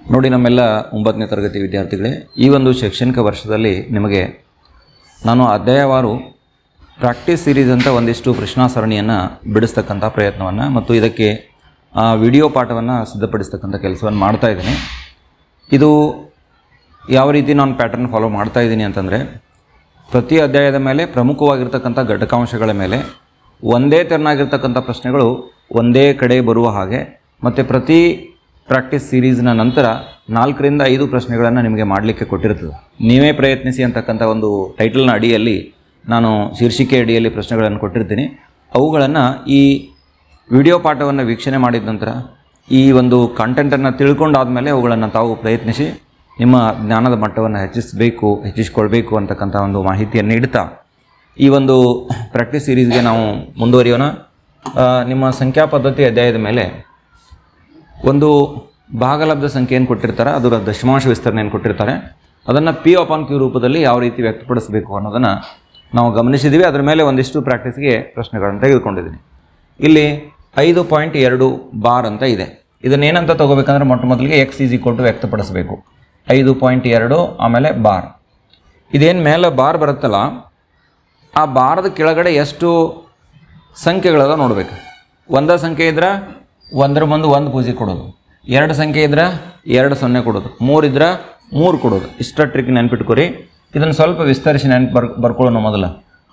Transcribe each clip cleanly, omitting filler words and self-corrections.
ನೋಡಿ ನಮ್ಮೆಲ್ಲ 9ನೇ ತರಗತಿ ವಿದ್ಯಾರ್ಥಿಗಳೇ, ಈ ಒಂದು ಶೈಕ್ಷಣಿಕ ವರ್ಷದಲ್ಲಿ ನಿಮಗೆ ನಾನು ಅಧ್ಯಾಯವಾರು ಪ್ರಾಕ್ಟೀಸ್ ಸೀರೀಸ್ ಅಂತ ಒಂದಿಷ್ಟು ಪ್ರಶ್ನಾ ಸರಣಿಯನ್ನು ಬಿಡಿಸ್ತಕ್ಕಂಥ ಪ್ರಯತ್ನವನ್ನು ಮತ್ತು ಇದಕ್ಕೆ ವಿಡಿಯೋ ಪಾಠವನ್ನು ಸಿದ್ಧಪಡಿಸ್ತಕ್ಕಂಥ ಕೆಲಸವನ್ನು ಮಾಡ್ತಾ ಇದ್ದೀನಿ. ಇದು ಯಾವ ರೀತಿ ನಾನು ಪ್ಯಾಟರ್ನ್ ಫಾಲೋ ಮಾಡ್ತಾ ಇದ್ದೀನಿ ಅಂತಂದರೆ, ಪ್ರತಿ ಅಧ್ಯಾಯದ ಮೇಲೆ ಪ್ರಮುಖವಾಗಿರ್ತಕ್ಕಂಥ ಘಟಕಾಂಶಗಳ ಮೇಲೆ ಒಂದೇ ತೆರನಾಗಿರ್ತಕ್ಕಂಥ ಪ್ರಶ್ನೆಗಳು ಒಂದೇ ಕಡೆ ಬರುವ ಹಾಗೆ, ಮತ್ತು ಪ್ರತಿ ಪ್ರಾಕ್ಟೀಸ್ ಸೀರೀಸ್ನ ನಂತರ 4 ರಿಂದ 5 ಪ್ರಶ್ನೆಗಳನ್ನು ನಿಮಗೆ ಮಾಡಲಿಕ್ಕೆ ಕೊಟ್ಟಿರ್ತದೆ. ನೀವೇ ಪ್ರಯತ್ನಿಸಿ ಅಂತಕ್ಕಂಥ ಒಂದು ಟೈಟಲ್ನ ಅಡಿಯಲ್ಲಿ ನಾನು ಶೀರ್ಷಿಕೆ ಅಡಿಯಲ್ಲಿ ಪ್ರಶ್ನೆಗಳನ್ನು ಕೊಟ್ಟಿರ್ತೀನಿ. ಅವುಗಳನ್ನು ಈ ವಿಡಿಯೋ ಪಾಠವನ್ನು ವೀಕ್ಷಣೆ ಮಾಡಿದ ನಂತರ ಈ ಒಂದು ಕಂಟೆಂಟನ್ನು ತಿಳ್ಕೊಂಡಾದಮೇಲೆ ಅವುಗಳನ್ನು ತಾವು ಪ್ರಯತ್ನಿಸಿ ನಿಮ್ಮ ಜ್ಞಾನದ ಮಟ್ಟವನ್ನು ಹೆಚ್ಚಿಸ್ಕೊಳ್ಬೇಕು ಅಂತಕ್ಕಂಥ ಒಂದು ಮಾಹಿತಿಯನ್ನು ನೀಡ್ತಾ ಈ ಒಂದು ಪ್ರಾಕ್ಟೀಸ್ ಸೀರೀಸ್ಗೆ ನಾವು ಮುಂದುವರಿಯೋಣ. ನಿಮ್ಮ ಸಂಖ್ಯಾ ಪದ್ಧತಿ ಅಧ್ಯಾಯದ ಮೇಲೆ ಒಂದು ಭಾಗಲಬ್ಧ ಸಂಖ್ಯೆಯನ್ನು ಕೊಟ್ಟಿರ್ತಾರೆ, ಅದರ ದಶಮಾಂಶ ವಿಸ್ತರಣೆಯನ್ನು ಕೊಟ್ಟಿರ್ತಾರೆ. ಅದನ್ನು P/Q ರೂಪದಲ್ಲಿ ಯಾವ ರೀತಿ ವ್ಯಕ್ತಪಡಿಸಬೇಕು ಅನ್ನೋದನ್ನು ನಾವು ಗಮನಿಸಿದ್ದೀವಿ. ಅದರ ಮೇಲೆ ಒಂದಿಷ್ಟು ಪ್ರಾಕ್ಟೀಸ್ಗೆ ಪ್ರಶ್ನೆಗಳನ್ನು ತೆಗೆದುಕೊಂಡಿದ್ದೀನಿ. ಇಲ್ಲಿ 5.2 ಬಾರ್ ಅಂತ ಇದೆ. ಇದನ್ನೇನಂತ ತೊಗೋಬೇಕಂದ್ರೆ ಮೊಟ್ಟ ಮೊದಲಿಗೆ x = ವ್ಯಕ್ತಪಡಿಸಬೇಕು. 5.2 ಆಮೇಲೆ ಬಾರ್. ಇದೇನು ಮೇಲೆ ಬಾರ್ ಬರುತ್ತಲ್ಲ, ಆ ಬಾರದ ಕೆಳಗಡೆ ಎಷ್ಟು ಸಂಖ್ಯೆಗಳದ ನೋಡಬೇಕು. ಒಂದೇ ಸಂಖ್ಯೆ ಇದ್ರೆ ಒಂದರ ಮುಂದೆ 1 ಪೂಜೆ ಕೊಡೋದು, 2 ಸಂಖ್ಯೆ ಇದ್ರೆ 2 0 ಕೊಡೋದು, 3 ಇದ್ರೆ 3 ಕೊಡೋದು. ಇಷ್ಟ ಟ್ರಿಕ್ ನೆನ್ಪಿಟ್ಕೊರಿ. ಇದನ್ನು ಸ್ವಲ್ಪ ವಿಸ್ತರಿಸಿ ಬರ್ಕೊಳ್ಳೋಣ. ಮೊದಲು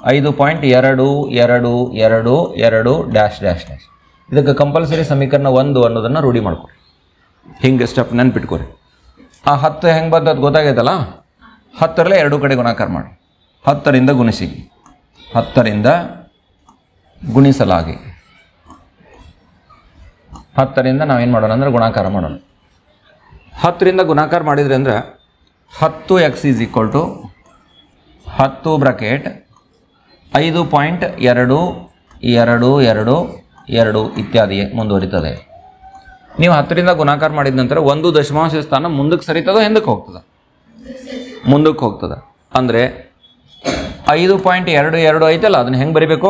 5.22222 ಇದಕ್ಕೆ ಕಂಪಲ್ಸರಿ ಸಮೀಕರಣ 1 ಅನ್ನೋದನ್ನು ರೂಢಿ ಮಾಡ್ಕೊರಿ. ಹಿಂಗೆ ಸ್ಟೆಪ್ ನೆನ್ಪಿಟ್ಕೊರಿ. ಆ 10 ಹೆಂಗೆ ಬಂದದ್ದು ಗೊತ್ತಾಗೈತಲ್ಲ, 10ರಲ್ಲೇ 2 ಕಡೆ ಗುಣಾಕಾರ ಮಾಡಿ. 10ರಿಂದ ಗುಣಿಸಿ, 10ರಿಂದ ಗುಣಿಸಲಾಗಿ 10ರಿಂದ ನಾವೇನು ಮಾಡೋಣ ಅಂದರೆ ಗುಣಾಕಾರ ಮಾಡೋಣ. 10ರಿಂದ ಗುಣಾಕಾರ ಮಾಡಿದರೆ ಅಂದರೆ 10x = 10 ಬ್ರಾಕೆಟ್ 5.222 ಇತ್ಯಾದಿ ಮುಂದುವರಿತದೆ. ನೀವು 10ರಿಂದ ಗುಣಾಕಾರ ಮಾಡಿದ ನಂತರ ಒಂದು ದಶಮಾಂಶ ಸ್ಥಾನ ಮುಂದಕ್ಕೆ ಸರಿತದೋ ಹಿಂದಕ್ಕೆ ಹೋಗ್ತದೆ? ಮುಂದಕ್ಕೆ ಹೋಗ್ತದೆ. ಅಂದರೆ 5.22 ಐತಲ್ಲ, ಅದನ್ನು ಹೆಂಗೆ ಬರಿಬೇಕು?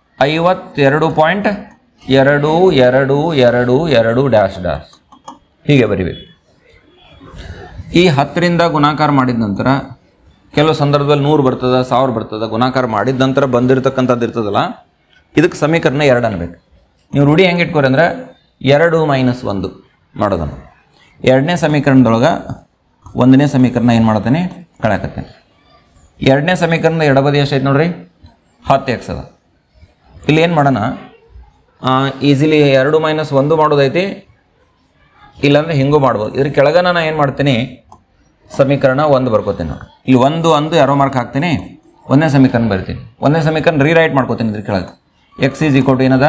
52.2222 ಹೀಗೆ ಬರಿಬೇಕು. ಈ 10ರಿಂದ ಗುಣಾಕಾರ ಮಾಡಿದ ನಂತರ ಕೆಲವು ಸಂದರ್ಭದಲ್ಲಿ 100 ಬರ್ತದೆ, 1000 ಬರ್ತದೆ. ಗುಣಾಕಾರ ಮಾಡಿದ ನಂತರ ಬಂದಿರತಕ್ಕಂಥದ್ದು ಇರ್ತದಲ್ಲ, ಇದಕ್ಕೆ ಸಮೀಕರಣ 2 ಅನ್ಬೇಕು. ನೀವು ರೂಢಿ ಹೆಂಗೆ ಇಟ್ಕೋರಿ ಅಂದರೆ 2 - 1 ಮಾಡೋದನ್ನು. 2ನೇ ಸಮೀಕರಣದೊಳಗೆ 1ನೇ ಸಮೀಕರಣ ಏನು ಮಾಡ್ತೇನೆ? ಕಳ್ಯಾಕತ್ತೇನೆ. 2ನೇ ಸಮೀಕರಣದ ಎಡಬದಿ ಎಷ್ಟೈತೆ ನೋಡ್ರಿ? 10x ಅದ. ಇಲ್ಲಿ ಏನು ಮಾಡೋಣ, ಈಸಿಲಿ 2 - 1 ಮಾಡೋದೈತಿ, ಇಲ್ಲಾಂದರೆ ಹಿಂಗೂ ಮಾಡ್ಬೋದು. ಇದ್ರ ಕೆಳಗೆ ನಾನು ಏನು ಮಾಡ್ತೀನಿ, ಸಮೀಕರಣ 1 ಬರ್ಕೋತೀನಿ ನೋಡಿ. ಇಲ್ಲಿ 1 ಯಾರೋ ಮಾರ್ಕ್ ಹಾಕ್ತೀನಿ, 1ನೇ ಸಮೀಕರಣ ಬರಿತೀನಿ. 1ನೇ ಸಮೀಕರಣ ರೀರೈಟ್ ಮಾಡ್ಕೋತೀನಿ. ಇದ್ರ ಕೆಳಗೆ x = ಏನದ?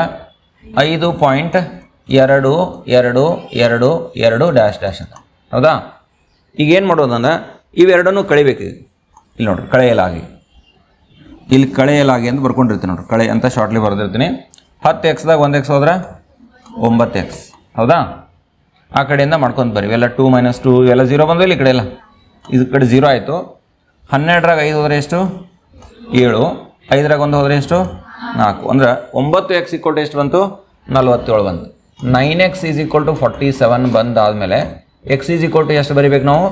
5.2222 ಅಂತ. ಹೌದಾ? ಈಗ ಏನು ಮಾಡೋದಂದ್ರೆ ಇವೆರಡನ್ನೂ ಕಳಿಬೇಕು. ಇಲ್ಲಿ ನೋಡ್ರಿ, ಕಳೆಯಲಾಗಿ, ಇಲ್ಲಿ ಕಳೆಯಲಾಗಿ ಅಂತ ಬರ್ಕೊಂಡಿರ್ತೀನಿ ನೋಡ್ರಿ. ಕಳೆ ಅಂತ ಶಾರ್ಟ್ಲಿ ಬರೆದಿರ್ತೀನಿ. 10xದಾಗ 1x ಹೋದ್ರೆ 9x. ಹೌದಾ? ಆ ಕಡೆಯಿಂದ ಮಾಡ್ಕೊಂಡು ಬರ್ರಿ. ಇವೆಲ್ಲ 2 - 2 ಇವೆಲ್ಲ 0 ಬಂದು ಇಲ್ಲಿ ಕಡೆ ಎಲ್ಲ ಇದು ಕಡೆ 0 ಆಯಿತು. 12ರಾಗ 5 ಹೋದರೆ ಎಷ್ಟು? 7. 5ರಾಗ 1 ಹೋದರೆ ಎಷ್ಟು? 4. ಅಂದ್ರೆ 9x = ಎಷ್ಟು ಬಂತು? 47 ಬಂತು. 9x = 47 ಬಂದಾದಮೇಲೆ x = ಎಷ್ಟು ಬರಿಬೇಕು ನಾವು?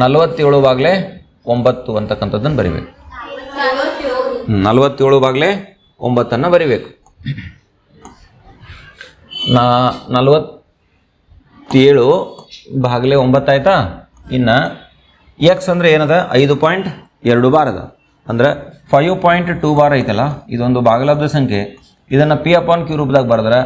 47/9 ಅಂತಕ್ಕಂಥದ್ದನ್ನು ಬರಿಬೇಕು. 47/9 ಬರಿಬೇಕು. 47/9 ಆಯ್ತಾ? ಇನ್ನು x ಅಂದರೆ ಏನದ? 5.2 ಬಾರ್ ಅದ. ಅಂದರೆ 5.2 ಬಾರ್ ಐತಲ್ಲ, ಇದೊಂದು ಭಾಗಲಬ್ಧ ಸಂಖ್ಯೆ. ಇದನ್ನು P/Q ರೂಪದಾಗ ಬರೆದ್ರೆ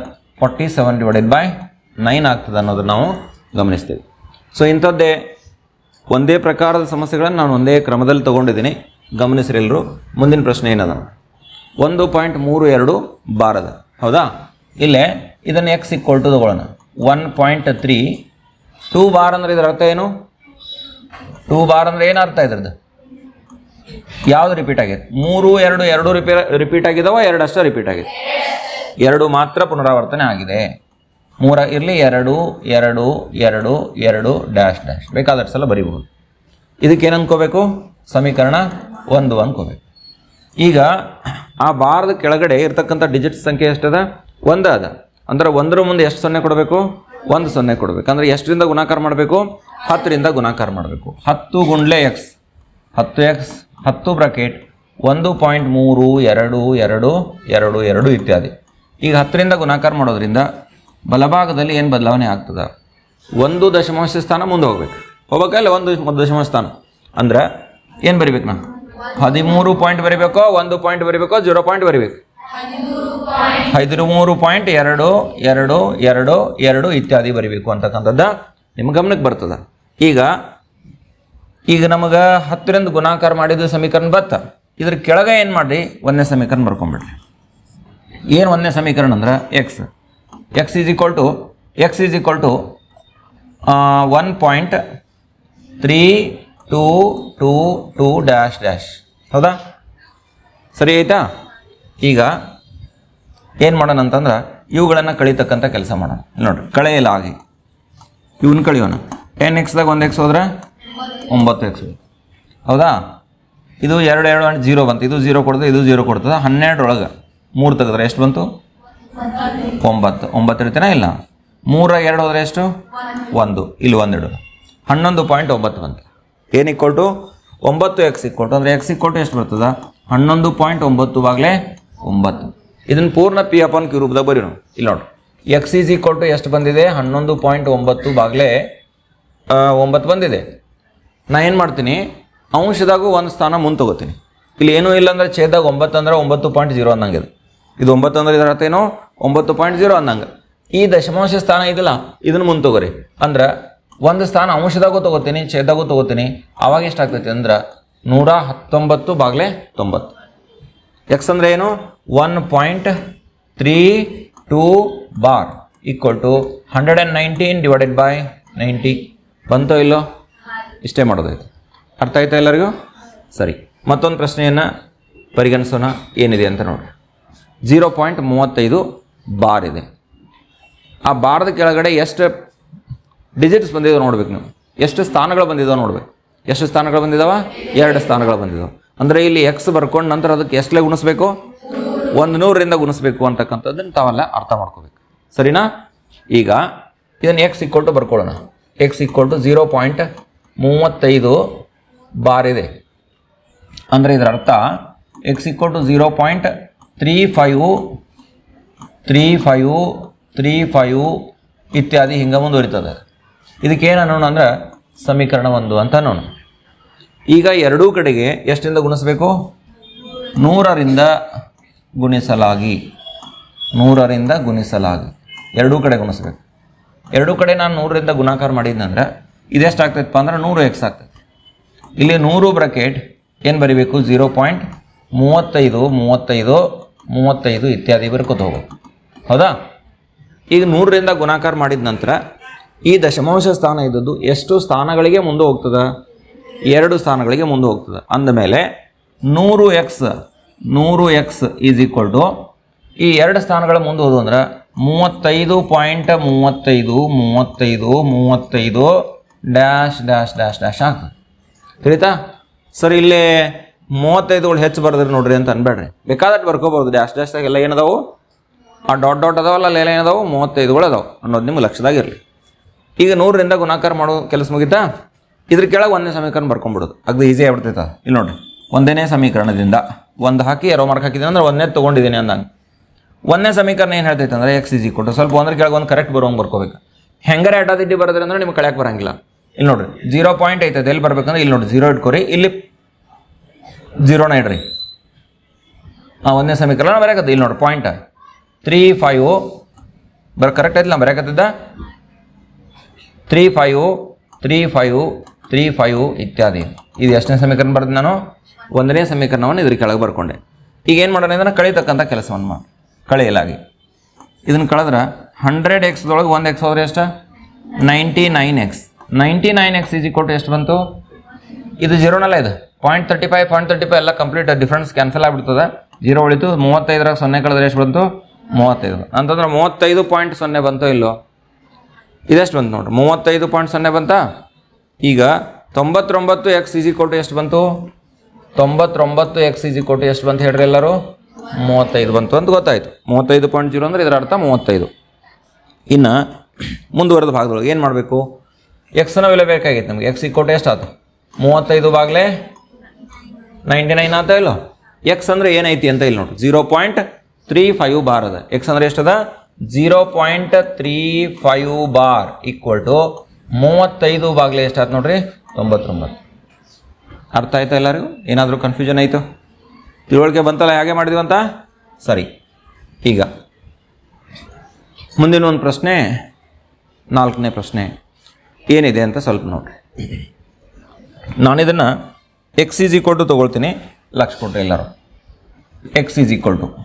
47/9 ಆಗ್ತದೆ ಅನ್ನೋದನ್ನು ನಾವು ಗಮನಿಸ್ತೇವೆ. ಸೊ ಇಂಥದ್ದೇ ಒಂದೇ ಪ್ರಕಾರದ ಸಮಸ್ಯೆಗಳನ್ನು ನಾನು ಒಂದೇ ಕ್ರಮದಲ್ಲಿ ತೊಗೊಂಡಿದ್ದೀನಿ. ಗಮನಿಸ್ರಿ ಎಲ್ಲರೂ. ಮುಂದಿನ ಪ್ರಶ್ನೆ ಏನದ? 1.32 ಬಾರ್ ಅದ. ಹೌದಾ? ಇಲ್ಲೇ ಇದನ್ನು x = ತಗೊಳ್ಳೋಣ. 1.3 2 ಬಾರ್ ಅಂದರೆ ಇದರ ಅರ್ಥ ಏನು? 2 ಬಾರ್ ಅಂದರೆ ಏನು ಅರ್ಥ ಇದ್ರದ್ದು? ಯಾವುದು ರಿಪೀಟ್ ಆಗಿದೆ? 3, 2 ರಿಪೀಟ್ ಆಗಿದಾವ? 2 ಅಷ್ಟೇ ರಿಪೀಟ್ ಆಗಿದೆ? 2 ಮಾತ್ರ ಪುನರಾವರ್ತನೆ ಆಗಿದೆ. 3 ಇರಲಿ, 2 2 2 2 ಬೇಕಾದಷ್ಟು ಸಲ ಬರಿಬಹುದು. ಇದಕ್ಕೇನು ಅನ್ಕೋಬೇಕು? ಸಮೀಕರಣ 1 ಅನ್ಕೋಬೇಕು. ಈಗ ಆ ಬಾರದ ಕೆಳಗಡೆ ಇರ್ತಕ್ಕಂಥ ಡಿಜಿಟ್ ಸಂಖ್ಯೆ ಎಷ್ಟದ? 1 ಅದ. ಅಂದ್ರೆ 1ರ ಮುಂದೆ ಎಷ್ಟು 0 ಕೊಡಬೇಕು? ಒಂದು ಸೊನ್ನೆ ಕೊಡಬೇಕು. ಅಂದರೆ ಎಷ್ಟರಿಂದ ಗುಣಾಕಾರ ಮಾಡಬೇಕು? 10ರಿಂದ ಗುಣಾಕಾರ ಮಾಡಬೇಕು. 10 ಗುಂಡ್ಲೆ ಎಕ್ಸ್, 10x 10 ಬ್ರಾಕೆಟ್ 1.322222 ಇತ್ಯಾದಿ. ಈಗ 10ರಿಂದ ಗುಣಾಕಾರ ಮಾಡೋದ್ರಿಂದ ಬಲಭಾಗದಲ್ಲಿ ಏನು ಬದಲಾವಣೆ ಆಗ್ತದೆ? 1 ದಶಮಾಂಶ ಸ್ಥಾನ ಮುಂದೆ ಹೋಗ್ಬೇಕು. ಹೋಗ್ಬೇಕಲ್ಲ 1 ದಶಮಾಂಶ ಸ್ಥಾನ ಅಂದ್ರೆ ಏನು ಬರಿಬೇಕು? ನಾವು 13 ಪಾಯಿಂಟ್ ಬರಿಬೇಕೋ, 1 ಪಾಯಿಂಟ್ ಬರಿಬೇಕೋ, 0 ಪಾಯಿಂಟ್ ಬರಿಬೇಕು? 13.2222 ಇತ್ಯಾದಿ ಬರಿಬೇಕು ಅಂತಕ್ಕಂಥದ್ದು ನಿಮ್ಮ ಗಮನಕ್ಕೆ ಬರ್ತದೆ. ಈಗ ನಮಗೆ 10ರಿಂದ ಗುಣಾಕಾರ ಮಾಡಿದ ಸಮೀಕರಣ ಬತ್ತ. ಇದ್ರ ಕೆಳಗೆ ಏನು ಮಾಡಿ 1ನೇ ಸಮೀಕರಣ ಬರ್ಕೊಂಡ್ಬಿಡ್ರಿ. ಏನು 1ನೇ ಸಮೀಕರಣ ಅಂದ್ರೆ ಎಕ್ಸ್ ಈಸ್ ಈಕ್ವಲ್ ಟು 1.3222 ಹೌದಾ? ಸರಿ ಆಯ್ತಾ? ಈಗ ಏನು ಮಾಡೋಣ ಅಂತಂದ್ರೆ ಇವುಗಳನ್ನು ಕಳೀತಕ್ಕಂಥ ಕೆಲಸ ಮಾಡೋಣ. ನೋಡಿರಿ, ಕಳೆಯಲಾಗಿ ಇವನ್ನ ಕಳಿಯೋಣ. 10xದಾಗ 1x ಹೋದ್ರೆ 9x ಹೌದಾ? ಇದು 2 0 ಬಂತು, ಇದು 0 ಕೊಡ್ತದೆ, ಇದು 0 ಕೊಡ್ತದೆ. 12 3 ತೆಗೆದ್ರೆ ಎಷ್ಟು ಬಂತು? 9 ಇರ್ತೀನ ಇಲ್ಲ? 3 2 ಹೋದ್ರೆ ಎಷ್ಟು? 1, ಇಲ್ಲಿ 1 ಇಡು. 11.9 ಬಂತು. ಏನು equal to 9x equal to ಅಂದರೆ x ಈಕ್ವಲ್ ಟು ಎಷ್ಟು ಬರ್ತದೆ? 11.9 ಇದನ್ನು ಪೂರ್ಣ ಪಿ ಅಪಾನ್ ಕ್ಯೂ ರೂಪದಾಗ ಬರೀ ನಾವು. ಇಲ್ಲಿ ನೋಡ್ರಿ, ಎಕ್ಸ್ ಈಸ್ ಈಕ್ವಲ್ ಟು ಎಷ್ಟು ಬಂದಿದೆ? 11.9 ಬಂದಿದೆ. ನಾ ಏನು ಮಾಡ್ತೀನಿ? ಅಂಶದಾಗೂ ಒಂದು ಸ್ಥಾನ ಮುಂದೆ ತೊಗೋತೀನಿ. ಇಲ್ಲಿ ಏನೂ ಇಲ್ಲ ಅಂದರೆ ಛೇದಾಗ 9 ಅಂದ್ರೆ 9.0 ಅನ್ನಂಗೆ ಇದೆ. ಇದು 9 ಅಂದ್ರೆ ಇದರ ಅರ್ಥ ಏನು? 9.0 ಅನ್ನಂಗೆ. ಈ ದಶಮಾಂಶ ಸ್ಥಾನ ಇದಲ್ಲ, ಇದನ್ನು ಮುಂದೆ ತೊಗೋರಿ. ಅಂದ್ರೆ ಒಂದು ಸ್ಥಾನ ಅಂಶದಾಗೂ ತೊಗೋತೀನಿ, ಛೇದಾಗೂ ತೊಗೋತೀನಿ. ಆವಾಗ ಎಷ್ಟಾಗ್ತೈತಿ ಅಂದ್ರೆ 119/90. ಎಕ್ಸ್ ಅಂದರೆ ಏನು? 1.32 ಬಾರ್ ಈಕ್ವಲ್ ಟು 119/90. ಬಂತೋ ಇಲ್ಲೋ? ಇಷ್ಟೇ ಮಾಡೋದೈತೆ. ಅರ್ಥ ಆಯ್ತಾ ಎಲ್ಲರಿಗೂ? ಸರಿ, ಮತ್ತೊಂದು ಪ್ರಶ್ನೆಯನ್ನು ಪರಿಗಣಿಸೋಣ. ಏನಿದೆ ಅಂತ ನೋಡಿ. 0.35 ಬಾರ್ ಇದೆ. ಆ ಬಾರ್ದ ಕೆಳಗಡೆ ಎಷ್ಟು ಡಿಜಿಟ್ಸ್ ಬಂದಿದ್ದಾವೆ ನೋಡ್ಬೇಕು ನೀವು. ಎಷ್ಟು ಸ್ಥಾನಗಳು ಬಂದಿದ್ದಾವೆ ನೋಡ್ಬೇಕು. ಎಷ್ಟು ಸ್ಥಾನಗಳು ಬಂದಿದ್ದಾವೆ? 2 ಸ್ಥಾನಗಳು ಬಂದಿದ್ದಾವೆ. ಅಂದರೆ ಇಲ್ಲಿ ಎಕ್ಸ್ ಬರ್ಕೊಂಡು ನಂತರ ಅದಕ್ಕೆ ಎಷ್ಟಲೇ ಗುಣಿಸ್ಬೇಕು? 100ರಿಂದ ಗುಣಿಸ್ಬೇಕು ಅಂತಕ್ಕಂಥದ್ದನ್ನು ತಾವೆಲ್ಲ ಅರ್ಥ ಮಾಡ್ಕೋಬೇಕು. ಸರಿನಾ? ಈಗ ಇದನ್ನು ಎಕ್ಸ್ ಈಕ್ವಲ್ ಟು ಬರ್ಕೊಳ್ಳೋಣ. ಎಕ್ಸ್ ಈಕ್ವಲ್ ಟು 0.35 ಬಾರ್ ಇದೆ. ಅಂದರೆ ಇದರ ಅರ್ಥ ಎಕ್ಸ್ ಈಕ್ವಲ್ ಟು 0.35 ಇತ್ಯಾದಿ ಹಿಂಗೆ ಮುಂದುವರಿತದೆ. ಇದಕ್ಕೇನು ಅನ್ನೋಣ ಅಂದ್ರೆ ಸಮೀಕರಣ 1 ಅಂತ ಅನ್ನೋಣ. ಈಗ ಎರಡೂ ಕಡೆಗೆ ಎಷ್ಟರಿಂದ ಗುಣಿಸಬೇಕು? 100ರಿಂದ ಗುಣಿಸಲಾಗಿ ಎರಡೂ ಕಡೆ ಗುಣಿಸ್ಬೇಕು. ಎರಡೂ ಕಡೆ ನಾನು 100ರಿಂದ ಗುಣಾಕಾರ ಮಾಡಿದ್ನಂದ್ರೆ ಇದೆಷ್ಟಾಗ್ತೈತಪ್ಪ ಅಂದ್ರೆ 100x ಆಗ್ತೈತೆ. ಇಲ್ಲಿ 100 ಬ್ರಾಕೆಟ್ ಏನು ಬರಿಬೇಕು? 0.35 ಇತ್ಯಾದಿ ಬರ್ಕೋತ ಹೋಗ್ಬೇಕು. ಹೌದಾ? ಈಗ 100ರಿಂದ ಗುಣಾಕಾರ ಮಾಡಿದ ನಂತರ ಈ ದಶಮಾಂಶ ಸ್ಥಾನ ಇದ್ದದ್ದು ಎಷ್ಟು ಸ್ಥಾನಗಳಿಗೆ ಮುಂದೆ ಹೋಗ್ತದೆ? 2 ಸ್ಥಾನಗಳಿಗೆ ಮುಂದೆ ಹೋಗ್ತದೆ. ಅಂದಮೇಲೆ 100x ಈಸ್ ಈಕ್ವಲ್ ಟು ಈ 2 ಸ್ಥಾನಗಳ ಮುಂದೆ ಹೋದು ಅಂದ್ರೆ 35.35 ಡ್ಯಾಶ್ ಆಗ್ತದೆ. ತಿಳಿತಾ? ಸರಿ, ಇಲ್ಲಿ 35ಗಳು ಹೆಚ್ಚು ಬರೆದ್ರಿ ನೋಡ್ರಿ ಅಂತ ಅನ್ಬೇಡ್ರಿ. ಬೇಕಾದಟ್ಟು ಬರ್ಕೋಬಾರ್ದು. ಡ್ಯಾಶ್ದಾಗ ಎಲ್ಲ ಏನದಾವು? ಆ ಡಾಟ್ ಅದಾವಲ್ಲ, ಅಲ್ಲೆಲ್ಲ ಏನದಾವು? 35ಗಳು ಅದಾವೆ ಅನ್ನೋದು ನಿಮ್ಗೆ ಲಕ್ಷದಾಗಿರಲಿ. ಈಗ 100ರಿಂದ ಗುಣಾಕಾರ ಮಾಡೋ ಕೆಲಸ ಮುಗಿತಾ? ಇದ್ರ ಕೆಳಗೆ 1ನೇ ಸಮೀಕರಣ ಬರ್ಕೊಂಡ್ಬಿಡೋದು. ಅದು ಈಸಿ ಆಗ್ಬಿಡ್ತೈತೆ. ಇಲ್ಲಿ ನೋಡ್ರಿ, 1ನೇ ಸಮೀಕರಣದಿಂದ 1 ಹಾಕಿ ಎರೋ ಮಾರ್ಕ್ ಹಾಕಿದ್ದೀನಿ ಅಂದ್ರೆ 1ನೇ ತೊಗೊಂಡಿದ್ದೀನಿ ಅಂದಂಗೆ. 1ನೇ ಸಮೀಕರಣ ಏನು ಹೇಳ್ತೈತೆ ಅಂದರೆ ಎಕ್ಸ್ ಈಸ್ ಈಕ್ವಲ್ ಟು ಸ್ವಲ್ಪ 1 ಕೆಳಗೆ 1 ಕರೆಕ್ಟ್ ಬರೋಂಗೆ ಬರ್ಕೋಬೇಕು. ಹೆಂಗಾರೆ ಅಡ್ಡಾದಿಡ್ಡಿ ಬರೋದ್ರೆ ಅಂದ್ರೆ ನಿಮ್ಗೆ ಕಳೆಯಕ್ಕೆ ಬರೋಂಗಿಲ್ಲ. ಇಲ್ಲಿ ನೋಡ್ರಿ 0 ಪಾಯಿಂಟ್ ಐತೈತೆ. ಎಲ್ಲಿ ಬರ್ಬೇಕಂದ್ರೆ ಇಲ್ಲಿ ನೋಡ್ರಿ 0 ಇಟ್ಕೋರಿ, ಇಲ್ಲಿ 0ನ ಇಡ್ರಿ. 1ನೇ ಸಮೀಕರಣ ಬರೆಯಕತ್ತ. ಇಲ್ಲಿ ನೋಡ್ರಿ ಪಾಯಿಂಟ್ 35 ಕರೆಕ್ಟ್ ಐತಿಲ್ಲ ಬರೆಯಕತ್ತಿದ್ದ 35 ಇತ್ಯಾದಿ. ಇದು ಎಷ್ಟನೇ ಸಮೀಕರಣ ಬರೆದು ನಾನು? 1ನೇ ಸಮೀಕರಣವನ್ನು ಇದ್ರ ಕೆಳಗೆ ಬರ್ಕೊಂಡೆ. ಈಗ ಏನು ಮಾಡೋಣ ಅಂದ್ರೆ ಕಳೀತಕ್ಕಂಥ ಕೆಲಸವನ್ನು ಮಾಡಿ. ಕಳೆಯಲಾಗಿ ಇದನ್ನು ಕಳೆದ್ರೆ 100x ಒಳಗೆ 1x ಹೋದ್ರೆ ಎಷ್ಟು? 99x ಈಸ್ ಈಕ್ವಲ್ ಟು ಎಷ್ಟು ಬಂತು? ಇದು 0ನಲ್ಲ, ಇದು 0.35 ಎಲ್ಲ ಕಂಪ್ಲೀಟ್ ಡಿಫ್ರೆನ್ಸ್ ಕ್ಯಾನ್ಸಲ್ ಆಗಿಬಿಡ್ತದೆ. 0 ಉಳಿತು. 35ರಾಗ 0 ಕಳೆದ್ರೆ ಎಷ್ಟು ಬಂತು? 35 ಅಂತಂದ್ರೆ 35.0 ಬಂತೋ ಇಲ್ಲೋ? ಇದೆಷ್ಟು ಬಂತು ನೋಡ್ರಿ, 35.0 ಬಂತಾ? ಈಗ 99x ಈಸ್ ಈಕ್ವಲ್ ಟು ಎಷ್ಟು ಬಂತು? 99x ಈಸ್ ಈಕ್ವಲ್ ಟು ಎಷ್ಟು ಬಂತು ಹೇಳ್ರಿ ಎಲ್ಲರೂ? 35 ಬಂತು ಅಂತ ಗೊತ್ತಾಯ್ತು. 35.0 ಅಂದ್ರೆ ಇದರ ಅರ್ಥ 35. ಇನ್ನು ಮುಂದುವರೆದ ಭಾಗದೊಳಗೆ ಏನು ಮಾಡಬೇಕು, ಎಕ್ಸ್ನ ಬೆಲೆ ಬೇಕಾಗಿತ್ತು ನಮಗೆ. ಎಕ್ಸ್ ಇಕ್ಕೋಟು ಎಷ್ಟು ಆಯ್ತು, 35 ಬಾಗ್ಲೆ 99 ಆತ ಇಲ್ಲೋ. ಎಕ್ಸ್ ಅಂದರೆ ಏನೈತಿ ಅಂತ ಇಲ್ಲಿ ನೋಡಿ, 0.35 ಬಾರ್ ಅದ. ಎಕ್ಸ್ ಅಂದರೆ ಎಷ್ಟದ, 0.35 ಬಾರ್ ಈಕ್ವಲ್ ಟು 35 ಬಾಗ್ಲೆ ಎಷ್ಟಾಯ್ತು ನೋಡ್ರಿ, 99. ಅರ್ಥ ಆಯ್ತಾ ಎಲ್ಲರಿಗೂ? ಏನಾದರೂ ಕನ್ಫ್ಯೂಷನ್ ಆಯಿತು? ತಿಳುವಳಿಕೆ ಬಂತಲ್ಲ ಹೇಗೆ ಮಾಡಿದ್ವಂತ? ಸರಿ. ಈಗ ಮುಂದಿನ ಒಂದು ಪ್ರಶ್ನೆ, 4ನೇ ಪ್ರಶ್ನೆ ಏನಿದೆ ಅಂತ ಸ್ವಲ್ಪ ನೋಡ್ರಿ. ನಾನಿದನ್ನು ಎಕ್ಸ್ ಈಸ್ ಈಕ್ವಲ್ ಟು ತೊಗೊಳ್ತೀನಿ, ಲಕ್ಷ ಕೊಟ್ಟರೆ ಎಲ್ಲರೂ. ಎಕ್ಸ್ ಈಸ್ ಈಕ್ವಲ್ ಟು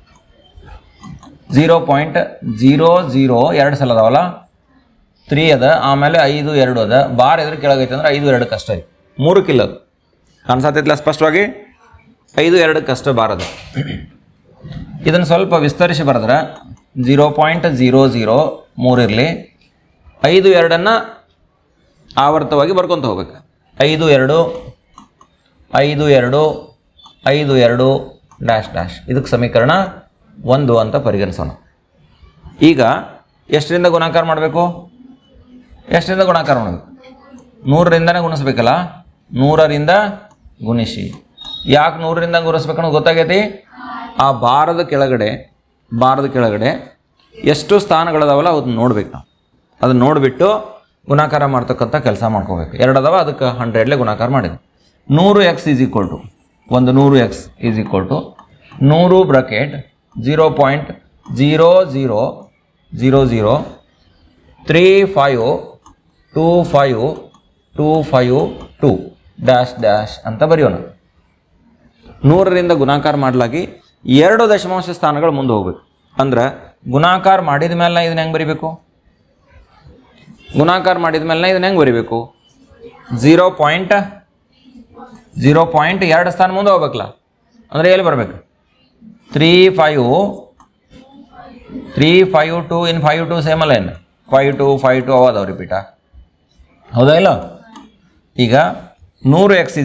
0.00 2 ಸಲ ಅದಾವಲ್ಲ, 3 ಅದ, ಆಮೇಲೆ 5 2 ಅದ. ಬಾರ್ ಎದ್ರ ಕೆಳಗೈತೆ ಅಂದ್ರೆ 5 2 ಕಷ್ಟ ಐತಿ, 3 ಕಿಲ್ಲ ಅದು ಕಾಣಿಸತ್ತೈತಿಲ್ಲ ಸ್ಪಷ್ಟವಾಗಿ. 5 2 ಕಷ್ಟ ಬಾರ್ ಅದ. ಇದನ್ನು ಸ್ವಲ್ಪ ವಿಸ್ತರಿಸಿ ಬರೆದ್ರೆ 0.00 3 ಇರಲಿ, 5 2 ಆವರ್ತವಾಗಿ ಬರ್ಕೊತ ಹೋಗ್ಬೇಕು. 5 2 5 2 5 2 ಡ್ಯಾಶ್ ಡ್ಯಾಶ್. ಇದಕ್ಕೆ ಸಮೀಕರಣ 1 ಅಂತ ಪರಿಗಣಿಸೋಣ. ಈಗ ಎಷ್ಟರಿಂದ ಗುಣಾಕಾರ ಮಾಡಬೇಕು, ಎಷ್ಟರಿಂದ ಗುಣಾಕಾರ ಮಾಡಬೇಕು, 100ರಿಂದನೇ ಗುಣಿಸ್ಬೇಕಲ್ಲ. 100ರಿಂದ ಗುಣಿಸಿ. ಯಾಕೆ 100ರಿಂದ ಗುಣಿಸ್ಬೇಕನ್ನೋದು ಗೊತ್ತಾಗೈತಿ. ಆ ಬಾರದ ಕೆಳಗಡೆ ಎಷ್ಟು ಸ್ಥಾನಗಳದಾವಲ್ಲ ಅದನ್ನ ನೋಡ್ಬೇಕು ನಾವು. ಅದನ್ನ ನೋಡಿಬಿಟ್ಟು ಗುಣಾಕಾರ ಮಾಡ್ತಕ್ಕಂಥ ಕೆಲಸ ಮಾಡ್ಕೋಬೇಕು. 2 ಅದಾವ, ಅದಕ್ಕೆ 100ಲೆ ಗುಣಾಕಾರ ಮಾಡಿದೆ. 100x is equal to 100x is equal to 100 bracket 0.0003525252 dash dash ಅಂತ ಬರೆಯೋಣ. 100ರಿಂದ ಗುಣಾಕಾರ ಮಾಡಲಾಗಿ 2 ದಶಮಾಂಶ ಸ್ಥಾನಗಳು ಮುಂದೆ ಹೋಗ್ಬೇಕು. ಅಂದ್ರೆ ಗುಣಾಕಾರ ಮಾಡಿದ ಮೇಲೆ ಇದನ್ನ ಹೆಂಗೆ ಬರಿಬೇಕು, ಗುಣಾಕಾರ ಮಾಡಿದ ಮೇಲೆ ಇದನ್ನ ಹೆಂಗೆ ಬರಿಬೇಕು, 0.2 ಸ್ಥಾನ ಮುಂದೆ ಹೋಗ್ಬೇಕಲ್ಲ. ಅಂದರೆ ಎಲ್ಲಿ ಬರಬೇಕು, 352 ಇನ್ 52 ಸೇಮ್ ಅಲ್ಲ ಏನು, 52 ಅವಾದವು ರಿಪೀಟ, ಹೌದಾ ಇಲ್ಲ? ಈಗ 100x ಈಸ್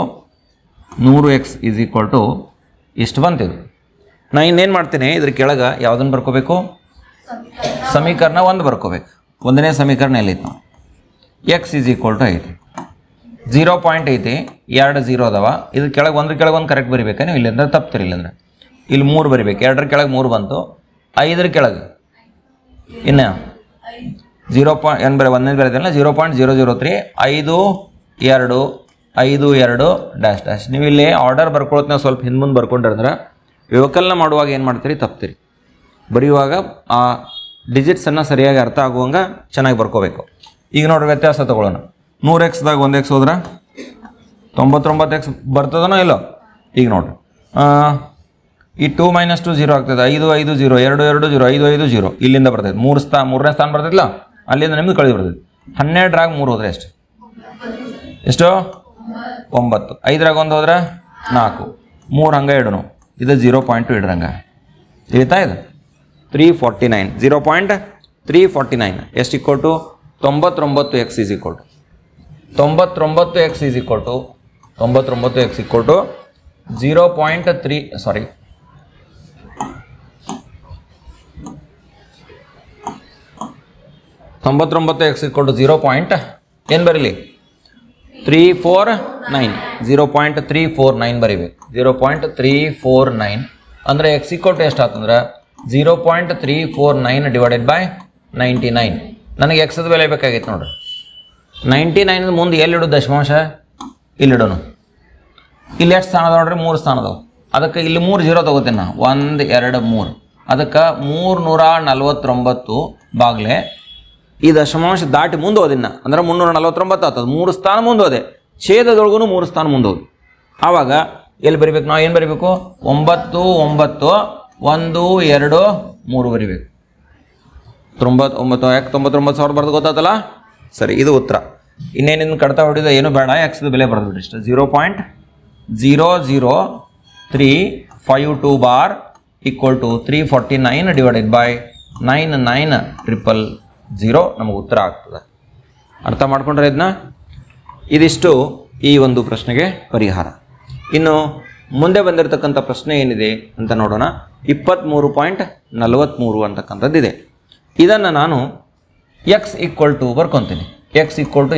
ಈಕ್ವಲ್ ಟು ಇಷ್ಟು ಬಂತಿದ್ದು. ನಾನು ಇನ್ನೇನು ಮಾಡ್ತೀನಿ, ಇದ್ರ ಕೆಳಗೆ ಯಾವುದನ್ನು ಬರ್ಕೋಬೇಕು, ಸಮೀಕರಣ 1 ಬರ್ಕೋಬೇಕು. 1ನೇ ಸಮೀಕರಣ ಎಲ್ಲೈತೆ ನಾವು, ಎಕ್ಸ್ ಈಸ್ ಈಕ್ವಲ್ ಟು ಐತಿ, 0 ಪಾಯಿಂಟ್ ಐತಿ, 2 0 ಅದಾವ. ಇದ್ರ ಕೆಳಗೆ 1 ಕೆಳಗೆ 1 ಕರೆಕ್ಟ್ ಬರಿಬೇಕಾ ನೀವು, ಇಲ್ಲಿಂದ ತಪ್ತೀರಿ. ಇಲ್ಲಂದ್ರೆ ಇಲ್ಲಿ 3 ಬರಿಬೇಕು. 2 ಕೆಳಗೆ 3 ಬಂತು, 5 ಕೆಳಗೆ ಇನ್ನು 0 ಏನು ಬರೀ 1 ಬರೀತಿಲ್ಲ, 0.003 5 2 5 2 ಡ್ಯಾಶ್ ಡ್ಯಾಶ್. ನೀವು ಇಲ್ಲಿ ಆರ್ಡರ್ ಬರ್ಕೊಳತ್ ನಾವು ಸ್ವಲ್ಪ ಹಿಂದೆ ಮುಂದೆ ಬರ್ಕೊಂಡಿರಂದ್ರೆ ವ್ಯವಕಲನ ಮಾಡುವಾಗ ಏನು ಮಾಡ್ತೀರಿ, ತಪ್ತೀರಿ. ಬರೆಯುವಾಗ ಆ ಡಿಜಿಟ್ಸನ್ನು ಸರಿಯಾಗಿ ಅರ್ಥ ಆಗುವಂಗೆ ಚೆನ್ನಾಗಿ ಬರ್ಕೋಬೇಕು. ಈಗ ನೋಡ್ರಿ ವ್ಯತ್ಯಾಸ ತೊಗೊಳ್ಳೋಣ. 100xದಾಗ 1x ಹೋದ್ರೆ 99x ಬರ್ತದನೋ ಇಲ್ಲೋ. ಈಗ ನೋಡ್ರಿ ಈ 2 - 2 0 ಆಗ್ತದೆ, 5 5 0 2 2 0 5 5 0 ಇಲ್ಲಿಂದ ಬರ್ತೈತೆ. 3ನೇ ಸ್ಥಾನ ಬರ್ತೈತಿಲ್ಲ, ಅಲ್ಲಿಂದ ನಿಮ್ದು ಕಳೆದು ಬರ್ತೈತೆ. 12ರಾಗ 3 ಹೋದ್ರೆ ಎಷ್ಟು 9, 5ರಾಗ 1 ಹೋದ್ರೆ 4, 3 ಹಂಗೆ ಇಡೋಣ. ಇದು 0.2 ಇಡ್ರಂಗೆ ತಿಳಿತಾ ಇದೆ. 349 0.349 ಎಷ್ಟು equal to 99x is equal to 99x is equal to 99x equal to 0.3 sorry 99x equal to 0. ಏನು ಬರೀಲಿ 349 0.349 ಬರೀಬೇಕು. 0.349 ಅಂದರೆ ಎಕ್ಸ್ ಈಕ್ವಲ್ ಟು ಎಷ್ಟು ಆತಂದ್ರೆ 0.349 ಡಿವೈಡೆಡ್ ಬೈ 99. ನನಗೆ ಎಕ್ಸದ ಬೆಲೆ ಬೇಕಾಗಿತ್ತು ನೋಡ್ರಿ. 99 ಮುಂದೆ ಎಲ್ಲಿಡೋದು ದಶಮಾಂಶ, ಇಲ್ಲಿಡೋಣ. ಇಲ್ಲಿ ಎಷ್ಟು ಸ್ಥಾನ ಅದಾವ ನೋಡ್ರಿ, 3 ಸ್ಥಾನ ಅದಾವೆ. ಅದಕ್ಕೆ ಇಲ್ಲಿ 3 0 ತೊಗೋತೀನಿ ನಾ, 1 2 3. ಅದಕ್ಕೆ 349 ಬಾಗ್ಲೆ ಈ ದಶಮಾಂಶ ದಾಟಿ ಮುಂದೆ ಹೋದಿನ ಅಂದ್ರೆ 349 ಆಗ್ತದೆ. 3 ಸ್ಥಾನ ಮುಂದೆ ಹೋದೆ, ಛೇದದೊಳಗೂ 3 ಸ್ಥಾನ ಮುಂದೆ ಹೋದು. ಆವಾಗ ಎಲ್ಲಿ ಬರಿಬೇಕು ನಾವು, ಏನು ಬರಿಬೇಕು, 9 9 1 2 3 ಬರಿಬೇಕು. 99 ಯಾಕೆ 99,000 ಬರ್ದು ಗೊತ್ತಾತಲ್ಲ. ಸರಿ, ಇದು ಉತ್ತರ. ಇನ್ನೇನಿಂದ ಕಡ್ತಾ ಹೊಡಿದ ಏನು ಬೇಡ, ಎಕ್ಸ್ದು ಬೆಲೆ ಬರೆದ್ಬಿಟ್ರಿ ಇಷ್ಟು 0.00352 bar equal to 349 divided by 99,000 ನಮಗೆ ಉತ್ತರ ಆಗ್ತದೆ. ಅರ್ಥ ಮಾಡ್ಕೊಂಡ್ರೆ ಇದನ್ನ. ಇದಿಷ್ಟು ಈ ಒಂದು ಪ್ರಶ್ನೆಗೆ ಪರಿಹಾರ. ಇನ್ನು ಮುಂದೆ ಬಂದಿರತಕ್ಕಂಥ ಪ್ರಶ್ನೆ ಏನಿದೆ ಅಂತ ನೋಡೋಣ. 23.43 ಅಂತಕ್ಕಂಥದ್ದಿದೆ. ಇದನ್ನು ನಾನು ಎಕ್ಸ್ ಈಕ್ವಲ್ ಟು ಬರ್ಕೊತೀನಿ. ಎಕ್ಸ್ ಈಕ್ವಲ್ ಟು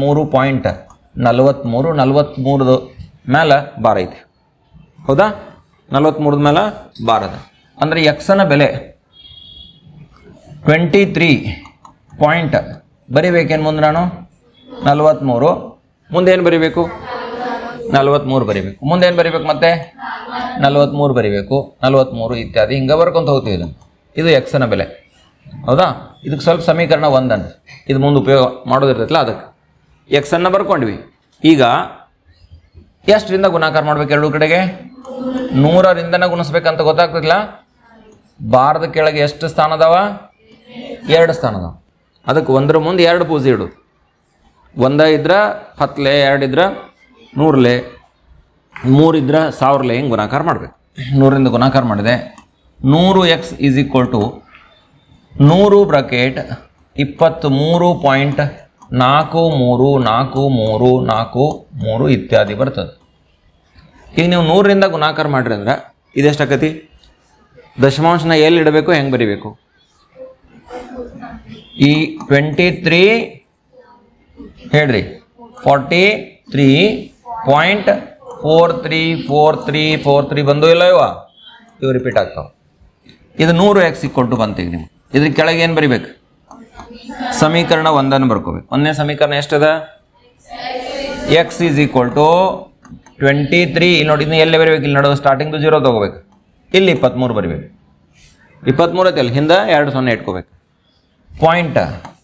23.43 43 ಮೇಲೆ ಬಾರ್ ಐತಿ. ಹೌದಾ? 43 ಮೇಲೆ ಬಾರ್ ಅದ. ಅಂದರೆ ಎಕ್ಸನ ಬೆಲೆ 23 ಪಾಯಿಂಟ್ ಬರಿಬೇಕೇನು ಮುಂದೆ ನಾನು 43 ಮುಂದೇನು ಬರಿಬೇಕು 43 ಬರಿಬೇಕು. ಮುಂದೇನು ಬರಿಬೇಕು ಮತ್ತೆ 43 ಬರಿಬೇಕು. 43 ಇತ್ಯಾದಿ ಹಿಂಗೆ ಬರ್ಕೊಂತ ಹೋಗ್ತೀವಿ. ಇದು ಎಕ್ಸನ ಬೆಲೆ. ಹೌದಾ? ಇದಕ್ಕೆ ಸ್ವಲ್ಪ ಸಮೀಕರಣ 1 ಅಂತ ಇದು ಮುಂದೆ ಉಪಯೋಗ ಮಾಡೋದಿರ್ತೈತಲ್ಲ ಅದಕ್ಕೆ ಎಕ್ಸನ್ನು ಬರ್ಕೊಂಡ್ವಿ. ಈಗ ಎಷ್ಟರಿಂದ ಗುಣಾಕಾರ ಮಾಡ್ಬೇಕು? ಎರಡು ಕಡೆಗೆ 100ರಿಂದನೇ ಗುಣಿಸ್ಬೇಕಂತ ಗೊತ್ತಾಗ್ತಿಲ್ಲ. ಬಾರದ ಕೆಳಗೆ ಎಷ್ಟು ಸ್ಥಾನ ಅದಾವ? 2 ಸ್ಥಾನ ಅದಾವ. ಅದಕ್ಕೆ 1ರ ಮುಂದೆ 2 ಪೂಜೆ ಇಡು. 1 ಇದ್ರೆ 10 2 ಇದ್ರೆ 100 3 ಇದ್ರೆ 1000 ಹಿಂಗೆ ಗುಣಾಕಾರ ಮಾಡಬೇಕು. 100ರಿಂದ ಗುಣಾಕಾರ ಮಾಡಿದೆ 100x is equal to 100 bracket 23.434343 ಇತ್ಯಾದಿ ಬರ್ತದೆ. ಈಗ ನೀವು 100ರಿಂದ ಗುಣಾಕಾರ ಮಾಡಿರಿ ಅಂದ್ರೆ ಇದೆಷ್ಟಾಕತಿ? ದಶಮಾಂಶನ ಎಲ್ಲಿ ಇಡಬೇಕು, ಹೆಂಗೆ ಬರಿಬೇಕು? ಈ 23 ಹೇಳ್ರಿ 43.434343 ಬಂದು ಇಲ್ಲ ಇವು ರಿಪೀಟ್ ಆಗ್ತಾವೆ. ಇದು 100x ಈಕ್ವಲ್ ಟು ಬಂತು. ಈಗ ನೀವು ಇದ್ರ ಕೆಳಗೆ ಏನು ಬರಿಬೇಕು? ಸಮೀಕರಣ 1 ಬರ್ಕೋಬೇಕು. 1ನೇ ಸಮೀಕರಣ ಎಷ್ಟದ? ಎಕ್ಸ್ ಈಸ್ ಈಕ್ವಲ್ ಟು 23 ನೋಡಿ. ಇನ್ನು ಎಲ್ಲಿ ಬರಿಬೇಕು? ಇಲ್ಲಿ ನೋಡೋ ಸ್ಟಾರ್ಟಿಂಗ್ದು 0 ತೊಗೋಬೇಕು. ಇಲ್ಲಿ 23 ಬರಿಬೇಕು. 23 ಐತೆ ಅಲ್ಲಿ ಹಿಂದೆ 2 0 ಇಟ್ಕೋಬೇಕು. ಪಾಯಿಂಟ್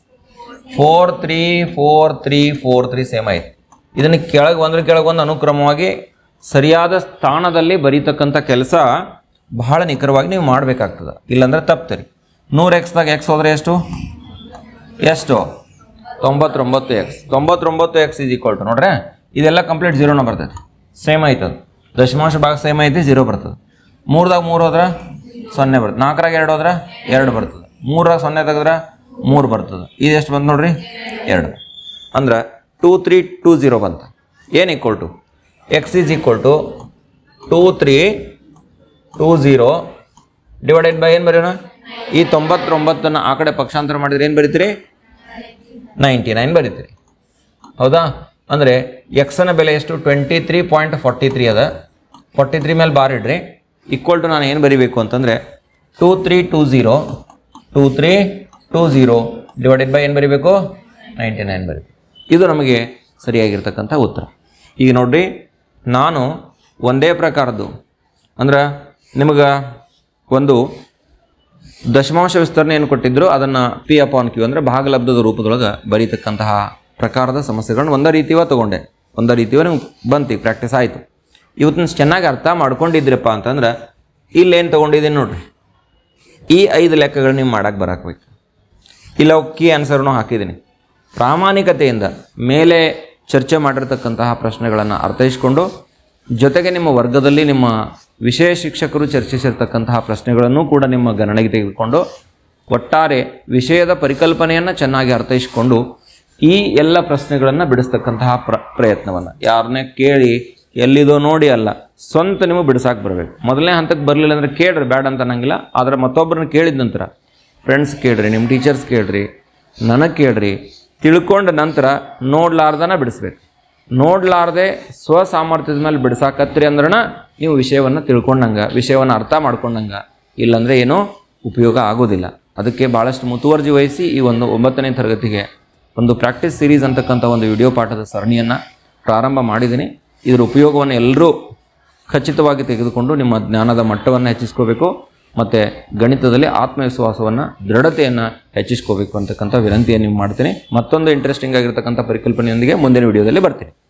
434343 ಸೇಮ್ ಐತೆ. ಇದನ್ನು ಕೆಳಗೆ ಒಂದ್ರ ಕೆಳಗೆ ಒಂದು ಅನುಕ್ರಮವಾಗಿ ಸರಿಯಾದ ಸ್ಥಾನದಲ್ಲಿ ಬರೀತಕ್ಕಂಥ ಕೆಲಸ ಬಹಳ ನಿಖರವಾಗಿ ನೀವು ಮಾಡಬೇಕಾಗ್ತದೆ. ಇಲ್ಲಾಂದ್ರೆ ತಪ್ತರಿ. 100xದಾಗ ಎಕ್ಸ್ ಹೋದರೆ ಎಷ್ಟು 99x. 99x is equal to ನೋಡ್ರೆ ಇದೆಲ್ಲ ಕಂಪ್ಲೀಟ್ 0ನ ಬರ್ತೈತೆ. ಸೇಮ್ ಆಯ್ತದೆ. ದಶಮಾಂಶ ಭಾಗ ಸೇಮ್ ಐತಿ 0 ಬರ್ತದೆ. 3ದಾಗ 3 ಹೋದ್ರೆ 0 ಬರ್ತದೆ. 4ರಾಗ 2 ಹೋದ್ರೆ 2 ಬರ್ತದೆ. 3ರಾಗ 0 ತೆಗೆದ್ರೆ 3 ಬರ್ತದೆ. ಇದು ಎಷ್ಟು ಬಂತು ನೋಡ್ರಿ 2. ಅಂದ್ರೆ 2320 ಬಂತು. ಏನು equal to x is equal to 2320 divided by ಏನು ಬರೆಯೋಣ? ಈ 99ನ್ನು ಆ ಕಡೆ ಪಕ್ಷಾಂತರ ಮಾಡಿದ್ರೆ ಏನು ಬರೀತೀರಿ? 99 ಬರೀತೀರಿ. ಹೌದಾ? ಅಂದರೆ ಎಕ್ಸನ ಬೆಲೆ ಎಷ್ಟು? 23.43 ಅದ. 43 ಮೇಲೆ ಬಾರ್ ಇಡ್ರಿ. ಈಕ್ವಲ್ ಟು ನಾನು ಏನು ಬರೀಬೇಕು ಅಂತಂದರೆ 2320 ಡಿವೈಡೆಡ್ ಬೈ ಏನು ಬರೀಬೇಕು? 99 ಬರೀಬೇಕು. ಇದು ನಮಗೆ ಸರಿಯಾಗಿರ್ತಕ್ಕಂಥ ಉತ್ತರ. ಈಗ ನೋಡ್ರಿ, ನಾನು ಒಂದೇ ಪ್ರಕಾರದ್ದು ಅಂದ್ರೆ ನಿಮಗೆ ಒಂದು ದಶಮಾಂಶ ವಿಸ್ತರಣೆ ಏನು ಕೊಟ್ಟಿದ್ರು ಅದನ್ನು P/Q ಅಂದರೆ ಭಾಗಲಬ್ಧದ ರೂಪದೊಳಗೆ ಬರೀತಕ್ಕಂತಹ ಪ್ರಕಾರದ ಸಮಸ್ಯೆಗಳನ್ನ ಒಂದೇ ರೀತಿಯ ತೊಗೊಂಡೆ. ಒಂದೇ ರೀತಿಯ ನಿಮ್ಗೆ ಬಂತು, ಪ್ರಾಕ್ಟೀಸ್ ಆಯಿತು. ಇವತ್ತನ್ನ ಚೆನ್ನಾಗಿ ಅರ್ಥ ಮಾಡ್ಕೊಂಡಿದ್ರಪ್ಪ ಅಂತಂದ್ರೆ ಇಲ್ಲೇನು ತೊಗೊಂಡಿದ್ದೀನಿ ನೋಡ್ರಿ. ಈ 5 ಲೆಕ್ಕಗಳು ನೀವು ಮಾಡಕ್ಕೆ ಬರಾಕಬೇಕು. ಇಲ್ಲ ಕೀ ಆನ್ಸರ್ನೂ ಹಾಕಿದ್ದೀನಿ. ಪ್ರಾಮಾಣಿಕತೆಯಿಂದ ಮೇಲೆ ಚರ್ಚೆ ಮಾಡಿರ್ತಕ್ಕಂತಹ ಪ್ರಶ್ನೆಗಳನ್ನು ಅರ್ಥೈಸಿಕೊಂಡು ಜೊತೆಗೆ ನಿಮ್ಮ ವರ್ಗದಲ್ಲಿ ನಿಮ್ಮ ವಿಷಯ ಶಿಕ್ಷಕರು ಚರ್ಚಿಸಿರ್ತಕ್ಕಂತಹ ಪ್ರಶ್ನೆಗಳನ್ನು ಕೂಡ ನಿಮ್ಮ ಗಣನೆಗೆ ತೆಗೆದುಕೊಂಡು ಒಟ್ಟಾರೆ ವಿಷಯದ ಪರಿಕಲ್ಪನೆಯನ್ನು ಚೆನ್ನಾಗಿ ಅರ್ಥೈಸಿಕೊಂಡು ಈ ಎಲ್ಲ ಪ್ರಶ್ನೆಗಳನ್ನು ಬಿಡಿಸ್ತಕ್ಕಂತಹ ಪ್ರಯತ್ನವನ್ನು ಯಾರನ್ನೇ ಕೇಳಿ ಎಲ್ಲಿದೋ ನೋಡಿ ಅಲ್ಲ, ಸ್ವಂತ ನೀವು ಬಿಡಿಸಾಕೆ ಬರಬೇಕು. ಮೊದಲನೇ ಹಂತಕ್ಕೆ ಬರಲಿಲ್ಲ ಅಂದರೆ ಕೇಳ್ರಿ, ಬೇಡ ಅಂತ ಅನ್ನಂಗಿಲ್ಲ. ಆದರೆ ಮತ್ತೊಬ್ಬರನ್ನ ಕೇಳಿದ ನಂತರ ಫ್ರೆಂಡ್ಸ್ ಕೇಳ್ರಿ, ನಿಮ್ಮ ಟೀಚರ್ಸ್ ಕೇಳ್ರಿ, ನನಗೆ ಕೇಳ್ರಿ, ತಿಳ್ಕೊಂಡ ನಂತರ ನೋಡ್ಲಾರ್ದನ ಬಿಡಿಸ್ಬೇಕು. ನೋಡ್ಲಾರ್ದೆ ಸ್ವಸಾಮರ್ಥ್ಯದ ಮೇಲೆ ಬಿಡಿಸಾಕತ್ರಿ ಅಂದ್ರೆ ನೀವು ವಿಷಯವನ್ನು ತಿಳ್ಕೊಂಡಂಗೆ, ವಿಷಯವನ್ನು ಅರ್ಥ ಮಾಡ್ಕೊಂಡಂಗೆ. ಇಲ್ಲಾಂದರೆ ಏನೂ ಉಪಯೋಗ ಆಗೋದಿಲ್ಲ. ಅದಕ್ಕೆ ಭಾಳಷ್ಟು ಮುತುವರ್ಜಿ ವಹಿಸಿ ಈ ಒಂದು 9ನೇ ತರಗತಿಗೆ ಒಂದು ಪ್ರಾಕ್ಟೀಸ್ ಸೀರೀಸ್ ಅಂತಕ್ಕಂಥ ಒಂದು ವಿಡಿಯೋ ಪಾಠದ ಸರಣಿಯನ್ನು ಪ್ರಾರಂಭ ಮಾಡಿದ್ದೀನಿ. ಇದರ ಉಪಯೋಗವನ್ನು ಎಲ್ಲರೂ ಖಚಿತವಾಗಿ ತೆಗೆದುಕೊಂಡು ನಿಮ್ಮ ಜ್ಞಾನದ ಮಟ್ಟವನ್ನು ಹೆಚ್ಚಿಸ್ಕೋಬೇಕು ಮತ್ತು ಗಣಿತದಲ್ಲಿ ಆತ್ಮವಿಶ್ವಾಸವನ್ನು, ದೃಢತೆಯನ್ನು ಹೆಚ್ಚಿಸ್ಕೋಬೇಕು ಅಂತಕ್ಕಂಥ ವಿನಂತಿಯನ್ನು ನೀವು ಮಾಡ್ತೀನಿ. ಮತ್ತೊಂದು ಇಂಟ್ರೆಸ್ಟಿಂಗ್ ಆಗಿರ್ತಕ್ಕಂಥ ಪರಿಕಲ್ಪನೆಯೊಂದಿಗೆ ಮುಂದಿನ ವಿಡಿಯೋದಲ್ಲಿ ಬರ್ತೀನಿ.